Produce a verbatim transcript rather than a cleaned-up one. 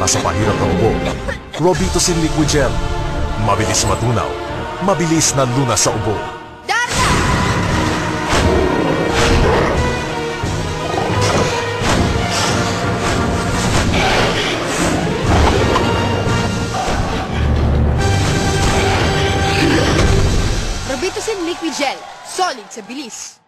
para sa pahirap na ubo. Robitussin Liquid Gel. Mabilis matunaw, mabilis na lunas sa ubo. Darla! Robitussin Liquid Gel. Solid sa bilis.